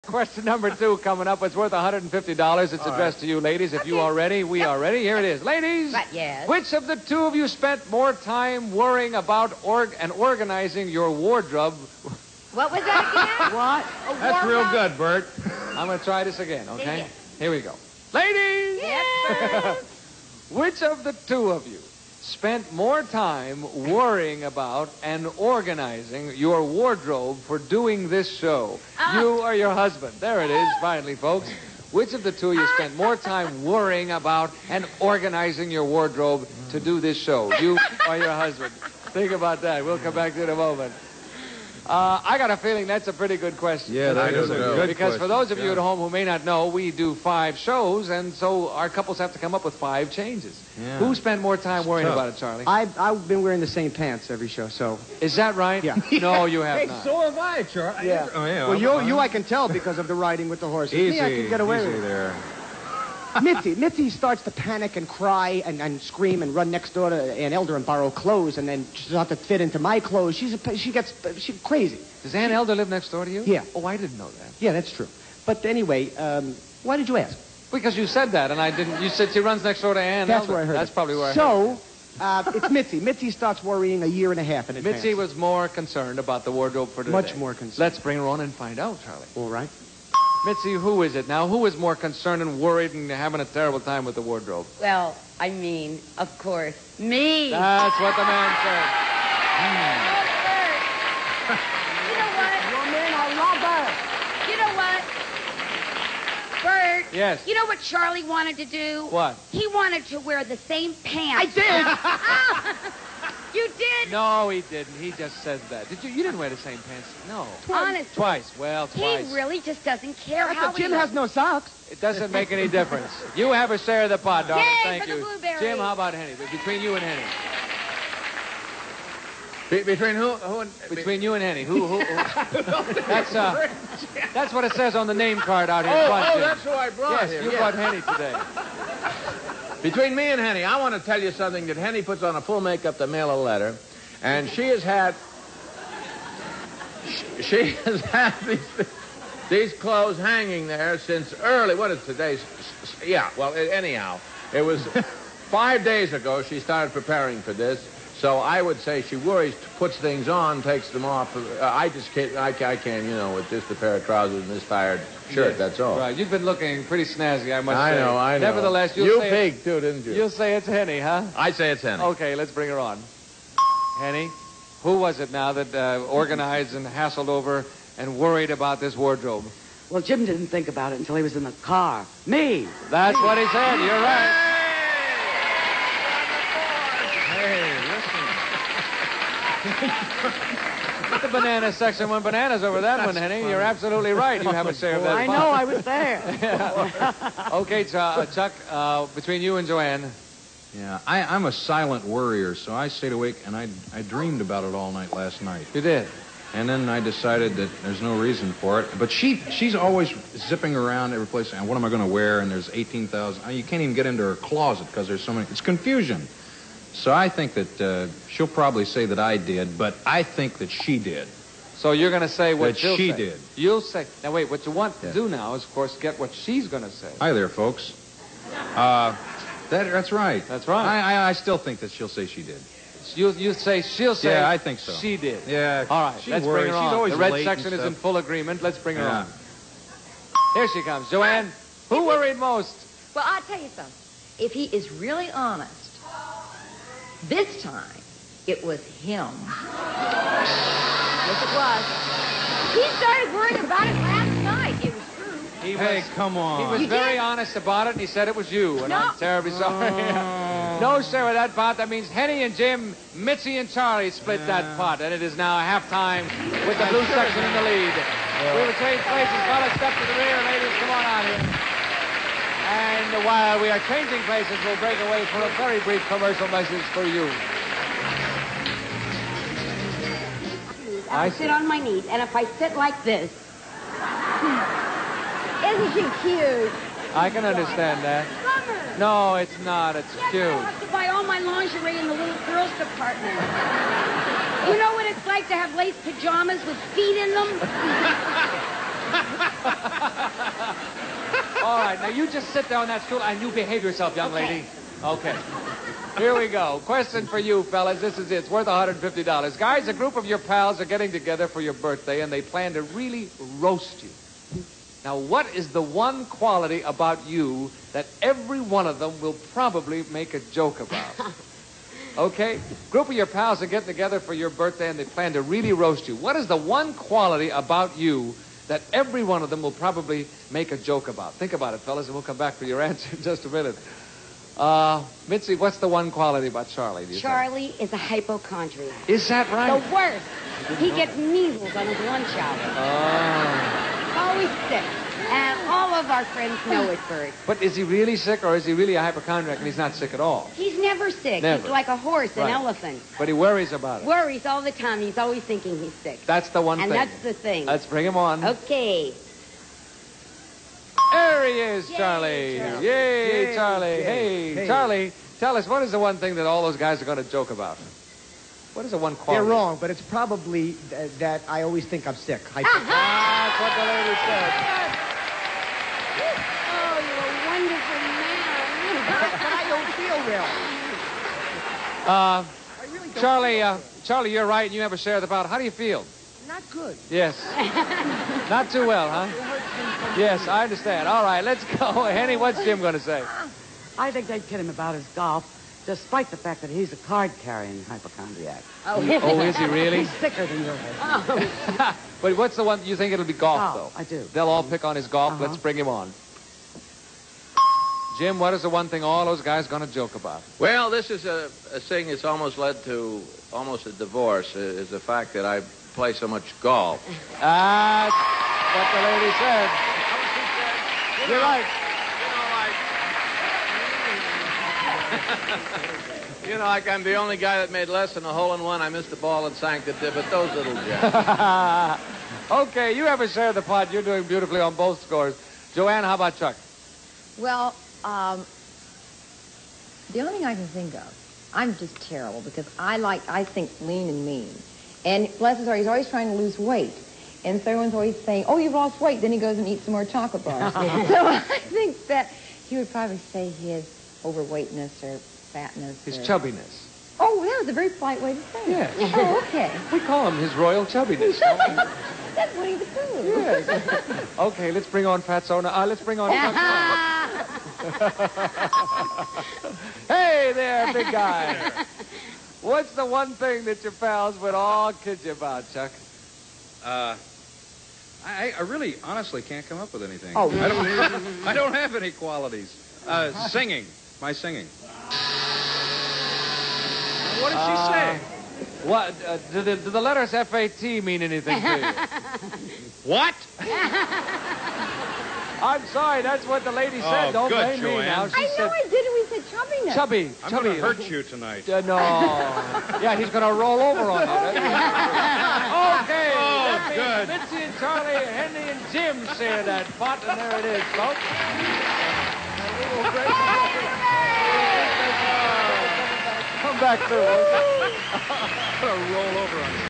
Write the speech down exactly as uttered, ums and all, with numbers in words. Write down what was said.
Question number two coming up. It's worth one hundred fifty dollars. It's All addressed right. to you, ladies. If Okay. you are ready, we Yep. are ready. Here it is. Ladies, Right, yes. which of the two of you spent more time worrying about org and organizing your wardrobe? What was that again? What? A That's real wardrobe? good, Bert. I'm going to try this again, okay? Yes. Here we go. Ladies, Yes. which of the two of you spent more time worrying about and organizing your wardrobe for doing this show? Ah. You or your husband? There it is, finally, folks. Which of the two of you spent more time worrying about and organizing your wardrobe to do this show? You or your husband? Think about that. We'll come back to it in a moment. Uh, I got a feeling that's a pretty good question. Yeah, that I is do a too. good Because for question, those of you yeah. at home who may not know, we do five shows, and so our couples have to come up with five changes. Yeah. Who spent more time worrying tough. about it, Charlie? I've, I've been wearing the same pants every show, so... Is that right? Yeah. No, you have Hey, not. so have I, Charlie. Yeah. Oh, yeah. Well, you, I'm- you I can tell because of the riding with the horses. Easy, Me, I can get away easy with it. there. Mitzi, Mitzi starts to panic and cry and, and scream and run next door to Aunt Elder and borrow clothes, and then she's not to fit into my clothes. She's a, she gets she's crazy. Does Aunt Elder live next door to you? Yeah. Oh, I didn't know that. Yeah, that's true. But anyway, um, why did you ask? Because you said that, and I didn't. You said she runs next door to Aunt That's Elder. where I heard That's it. probably where I heard So, uh, it's Mitzi. Mitzi starts worrying a year and a half in it. advance. Mitzi was more concerned about the wardrobe for today. Much more concerned. Let's bring her on and find out, Charlie. All right. Mitzi, who is it now? Who is more concerned and worried and having a terrible time with the wardrobe? Well, I mean, of course, me. That's what the man said. You know what? Your man, I love her. You know what? Bert. Yes. You know what Charlie wanted to do? What? He wanted to wear the same pants. I did. You did? No, he didn't. He just says that. Did you? You didn't wear the same pants. No. Honestly. Twice. Well, twice. He really just doesn't care That's how what Jim he has no socks. It doesn't make any difference. You have a share of the pot, darling. Yay Thank for the you. blueberries. Jim, how about Henny? Between you and Henny. Be- between who? who and, Between you and Henny. Who? Who? who? That's uh. That's what it says on the name card out here. Oh, front, oh, Jim. that's who I brought Yes, here. you yeah. brought Henny today. Between me and Henny, I want to tell you something that Henny puts on a full makeup to mail a letter, and she has had she, she has had these these clothes hanging there since early. What is today's? Yeah. Well, anyhow, it was five days ago she started preparing for this. So I would say she worries, puts things on, takes them off. Uh, I just can't. I, I can't. You know, with just a pair of trousers and this tired shirt. Yes. That's all. Right. You've been looking pretty snazzy, I must I say. know. I know. Nevertheless, you'll you say peaked too, didn't you? You'll say it's Henny, huh? I say it's Henny. Okay, let's bring her on. Henny, who was it now that uh, organized and hassled over and worried about this wardrobe? Well, Jim didn't think about it until he was in the car. Me. That's what he said. You're right. Hey, listen. The banana section went bananas over that one, Henny. You're absolutely right. You have a share of that. I fun. know, I was there. Okay, Ch- uh, Chuck, uh, between you and Joanne. Yeah, I, I'm a silent worrier, so I stayed awake and I, I dreamed about it all night last night. You did. And then I decided that there's no reason for it. But she she's always zipping around every place saying, what am I going to wear? And there's eighteen thousand. You can't even get into her closet because there's so many. It's confusion. So I think that uh, she'll probably say that I did, but I think that she did. So you're going to say what That she'll she say. did. You'll say. Now, wait, what you want Yeah. to do now is, of course, get what she's going to say. Hi there, folks. Uh, that, that's right. That's right. I, I, I still think that she'll say she did. You, you say, she'll say. Yeah, I think so. She did. Yeah. All right, she let's worries. bring her She's on. always The red late section and is in stuff. full agreement. Let's bring her Yeah. on. Here she comes. Joanne, who worried most? Well, I'll tell you something. If he is really honest, this time it was him. Yes, it was. He started worrying about it last night. It was true. He Hey, was, come on. He was You very did? honest about it, and he said it was you, and No. I'm terribly sorry. No share of that pot. That means Henny and Jim, Mitzi and Charlie split that pot, and it is now halftime with the blue section in the lead. We will change places. Fellas, step to the rear. Ladies, come on out here. And while we are changing places, we'll break away for a very brief commercial message for you. I sit on my knees, and if I sit like this, isn't she cute? I can understand that. Summer. No, it's not. It's Yes, cute. I have to buy all my lingerie in the little girls department. You know what it's like to have lace pajamas with feet in them? All right, now you just sit there on that stool and you behave yourself, young Okay. lady. Okay. Here we go. Question for you, fellas. This is it. It's worth one hundred fifty dollars. Guys, a group of your pals are getting together for your birthday, and they plan to really roast you. Now, what is the one quality about you that every one of them will probably make a joke about? Okay? Group of your pals are getting together for your birthday, and they plan to really roast you. What is the one quality about you that every one of them will probably make a joke about? Think about it, fellas, and we'll come back for your answer in just a minute. Uh, Mitzi, what's the one quality about Charlie, do you Charlie is a hypochondriac. think? Is that right? The worst. He gets measles on his lunch hour. Oh. He's always sick. And all of our friends know it, Bert. But is he really sick, or is he really a hypochondriac and he's not sick at all? He's never sick. Never. He's like a horse, an Right. elephant. But he worries about it. Worries all the time. He's always thinking he's sick. That's the one and thing. that's the thing. Let's bring him on. Okay. There he is, Yay, Charlie. Charlie. Yay, Yay, Charlie. yay. Hey, Hey. Charlie, tell us, what is the one thing that all those guys are going to joke about? What is the one quality? They're wrong, but it's probably th- that I always think I'm sick. Hypo- That's what the lady said. Oh, you're a wonderful man. but I don't feel well. Uh, I really don't Charlie, feel uh, well. Charlie, you're right, and you have a share of the pot. How do you feel? Not good. Yes. Not too well, huh? Yes, I understand. All right, let's go. Henny, what's Jim going to say? I think they'd kid him about his golf, despite the fact that he's a card-carrying hypochondriac. Oh, is he really? He's sicker than your head. But what's the one you think it'll be golf, Oh, though? I do. They'll all pick on his golf. Uh-huh. Let's bring him on. Jim, what is the one thing all those guys going to joke about? Well, this is a, a thing that's almost led to almost a divorce, uh, is the fact that I play so much golf. That's what the lady said. You're right. You know, like I'm the only guy that made less than a hole in one. I missed the ball and sank it, but those little gems. Okay, you have a share of the pot. You're doing beautifully on both scores. Joanne, how about Chuck? Well, um, the only thing I can think of, I'm just terrible because I like, I think lean and mean. And bless his heart, he's always trying to lose weight. And so everyone's always saying, oh, you've lost weight. Then he goes and eats some more chocolate bars. So I think that he would probably say his overweightness or fatness. His or... chubbiness. Oh, that was a very polite way to say it. Yes. Oh, okay. We call him his royal chubbiness. That's Winnie the Pooh. Yes. Okay, let's bring on Fatso now. Uh, let's bring on Chuck. Hey there, big guy. What's the one thing that your pals would all kid you about, Chuck? Uh, I, I really, honestly can't come up with anything. Oh. I don't, I don't have any qualities. Uh, singing, my singing. What did she say? What? Uh, do, the, do the letters F A T mean anything to you? What? I'm sorry, that's what the lady said. Oh, Don't good, blame me Joanne. now. She I know said I did it. We said chubbiness. chubby. I'm chubby. going to hurt you tonight. Uh, no. Yeah, he's going to roll over on you. Okay. Oh, that means good. Mitzi and Charlie, Henry and Jim share that pot, and there it is, folks. And we will break it. Come back through. I'm going to roll over on you.